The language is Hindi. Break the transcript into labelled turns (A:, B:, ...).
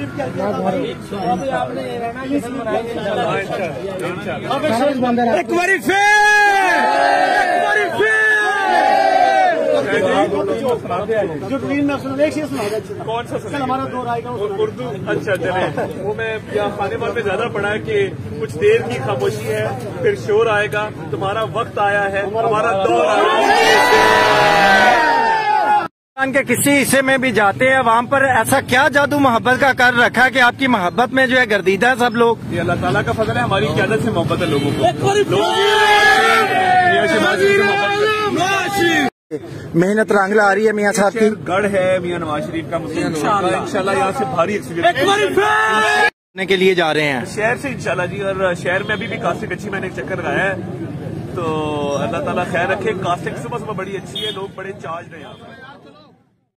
A: एक बारी फिर जो ड्रीम में सुना, एक चीज सुना।
B: कौन सा सुना?
A: हमारा दौर आएगा
B: उर्दू। अच्छा चले, वो मैं यहाँ खाने वाले में ज्यादा पढ़ा है कि कुछ देर की खामोशी है फिर शोर आएगा, तुम्हारा वक्त आया है, हमारा दौर आया
C: के किसी हिस्से में भी जाते हैं, वहाँ पर ऐसा क्या जादू मोहब्बत का कर रखा है कि आपकी मोहब्बत में जो है गर्दीदा है सब लोग?
B: ये अल्लाह ताला का फजल है, हमारी क़यादत से मोहब्बत है लोगों को।
C: मेहनत रंग ला रही है मियाँ साहब की।
B: गढ़ है मियाँ नवाज शरीफ का, मुस्लिम इंशाल्लाह यहाँ से भारी एक्सपीरियंस
C: के लिए जा रहे हैं
B: शहर से इंशाल्लाह जी। और शहर में अभी भी कास्टिंग अच्छी, मैंने एक चक्कर लगाया है, तो अल्लाह ताला खैर रखे। कास्टिंग सुबह सुबह बड़ी अच्छी है, लोग बड़े चार्ज हैं यहाँ पर।